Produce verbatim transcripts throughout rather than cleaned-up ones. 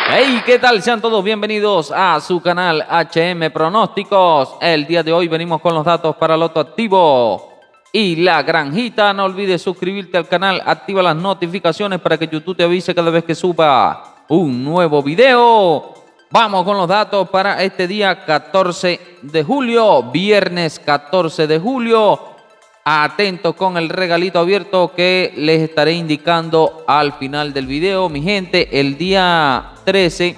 Hey, ¿qué tal? Sean todos bienvenidos a su canal H M Pronósticos. El día de hoy venimos con los datos para Loto Activo y La Granjita. No olvides suscribirte al canal, activa las notificaciones para que YouTube te avise cada vez que suba un nuevo video. Vamos con los datos para este día catorce de julio, viernes catorce de julio. Atentos con el regalito abierto que les estaré indicando al final del video. Mi gente, el día trece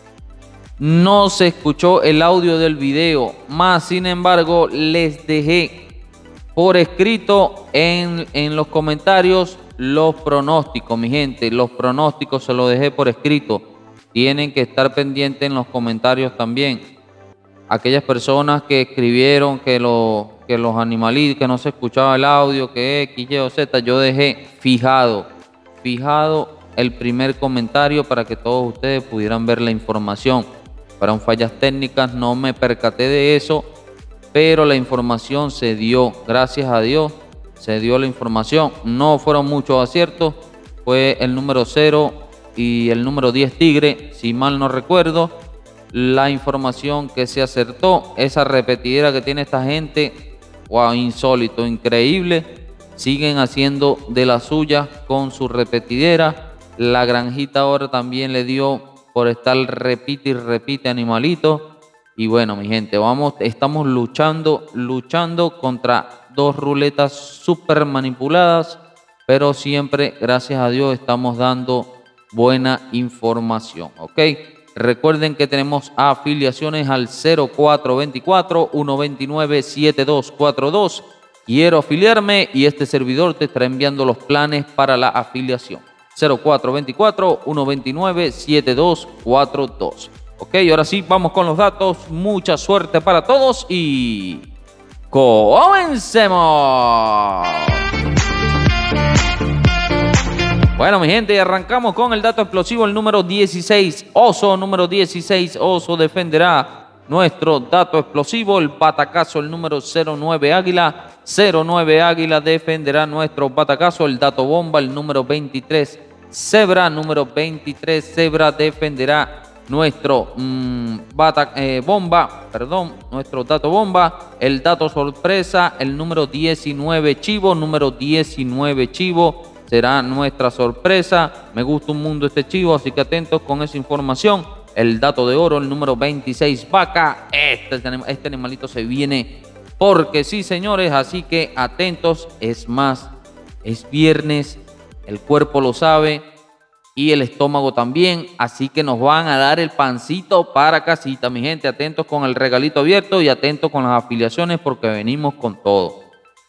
no se escuchó el audio del video, más sin embargo les dejé por escrito en, en los comentarios los pronósticos, mi gente. Los pronósticos se los dejé por escrito. Tienen que estar pendientes en los comentarios también. Aquellas personas que escribieron que, lo, que los animalitos, que no se escuchaba el audio, que X, Y o Z, yo dejé fijado, fijado el primer comentario para que todos ustedes pudieran ver la información. Fueron fallas técnicas, no me percaté de eso, pero la información se dio, gracias a Dios, se dio la información. No fueron muchos aciertos, fue el número cero y el número diez Tigre, si mal no recuerdo. La información que se acertó, esa repetidera que tiene esta gente, wow, insólito, increíble. Siguen haciendo de la suya con su repetidera. La Granjita ahora también le dio por estar repite y repite animalito. Y bueno, mi gente, vamos, estamos luchando, luchando contra dos ruletas súper manipuladas, pero siempre, gracias a Dios, estamos dando buena información, ¿ok? Recuerden que tenemos afiliaciones al cero cuatro veinticuatro, uno veintinueve, setenta y dos cuarenta y dos. Quiero afiliarme y este servidor te estará enviando los planes para la afiliación. cero cuatro veinticuatro, uno veintinueve, setenta y dos cuarenta y dos. Ok, ahora sí, vamos con los datos. Mucha suerte para todos y comencemos. Bueno, mi gente, arrancamos con el dato explosivo, el número dieciséis, Oso, número dieciséis, Oso defenderá nuestro dato explosivo. El batacazo, el número cero nueve Águila, cero nueve Águila defenderá nuestro batacazo. El dato bomba, el número veintitrés Zebra, número veintitrés Zebra defenderá nuestro mmm, bata, eh, bomba, perdón, nuestro dato bomba. El dato sorpresa, el número diecinueve Chivo, número diecinueve Chivo será nuestra sorpresa. Me gusta un mundo este chivo, así que atentos con esa información. El dato de oro, el número veintiséis Vaca. Este, este animalito se viene porque sí, señores, así que atentos. Es más, es viernes, el cuerpo lo sabe y el estómago también, así que nos van a dar el pancito para casita, mi gente. Atentos con el regalito abierto y atentos con las afiliaciones porque venimos con todo.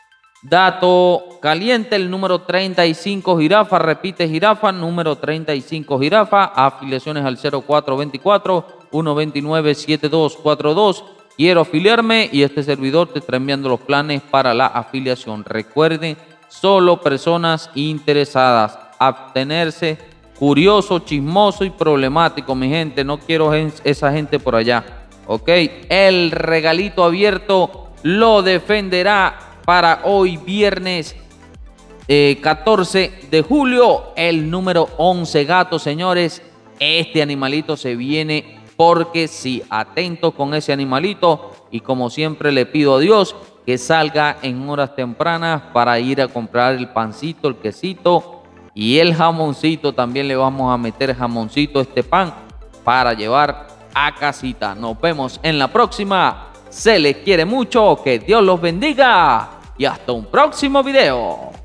Dato caliente, el número treinta y cinco Jirafa, repite Jirafa, número treinta y cinco Jirafa, afiliaciones al cero cuatro veinticuatro, uno veintinueve, setenta y dos cuarenta y dos. Quiero afiliarme y este servidor te está enviando los planes para la afiliación. Recuerden, solo personas interesadas, abstenerse, curioso, chismoso y problemático, mi gente. No quiero esa gente por allá, ok. El regalito abierto lo defenderá para hoy viernes eh, catorce de julio, el número once Gato, señores. Este animalito se viene porque sí, atentos con ese animalito y como siempre le pido a Dios que salga en horas tempranas para ir a comprar el pancito, el quesito y el jamoncito. También le vamos a meter jamoncito a este pan para llevar a casita. Nos vemos en la próxima. Se les quiere mucho, que Dios los bendiga y hasta un próximo video.